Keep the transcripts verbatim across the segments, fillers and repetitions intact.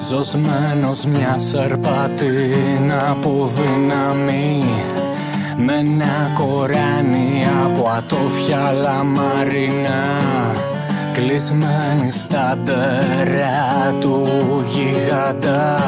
Ζωσμένος μια σαρπατίνα από δύναμη, με ένα κοράνι από ατόφια λαμαρίνα, κλεισμένη στα ντερά του γιγάντα,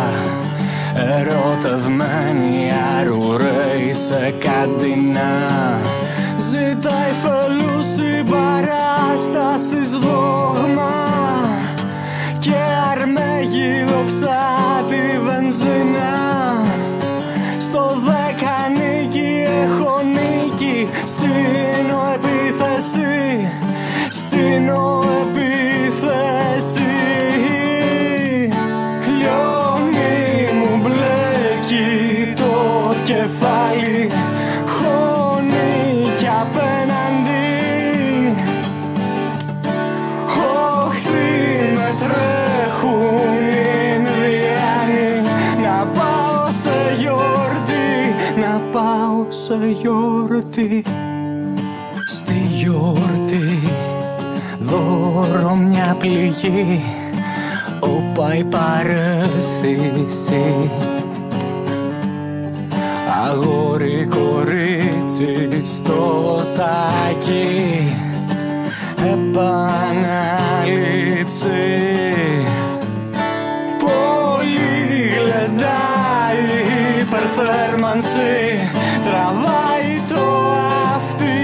ερωτευμένη αρουραίοι σε καντίνα. Ζητάει φελού συμπαράστασης δόγμα και αρμέγιλο ξάτι βενζίνα. Στο δέκα νίκη έχω νίκη, στείνω επίθεση, στείνω επίθεση. Λιώνει μου μπλέκει το κεφάλι, χώνει κι απέναντι. Όχθη με τρέχουν οι Ινδιάνοι, να πάω σε γιορτή, να πάω σε γιορτή. Στη γιορτή δώρο μια πληγή, όπα η παρέστηση. Αγόρι κορίτσι στο σάκι, επανάληψη. Πολύ γλεντάει η υπερθέρμανση, τραβάει το αυτί.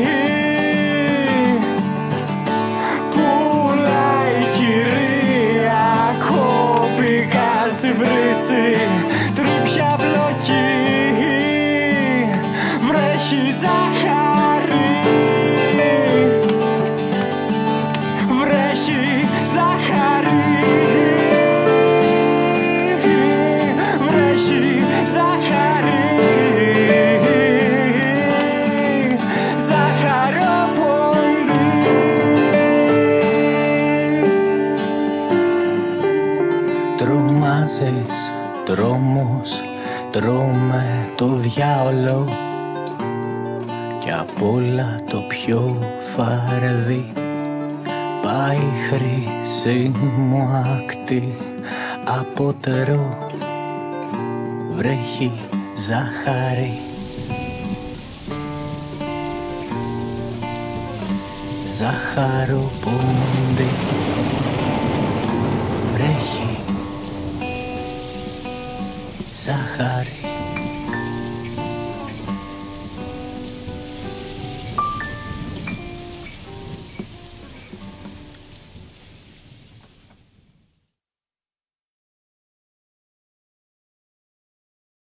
Πουλάει κυρία κόπικα στην βρύση, τρίπια μπλοκή, βρέχει ζάχαρη. Βρέχει ζάχαρη, βρέχει ζάχαρη, ζαχαρόποντι. Τρομάζεις, τρόμος, τρώμε το διάολο, κι απ' όλα το πιο φαρδί πάει χρυσή μου ακτή. Απότερο βρέχει ζάχαρη, ζάχαροπόντι. Βρέχει ζάχαρη.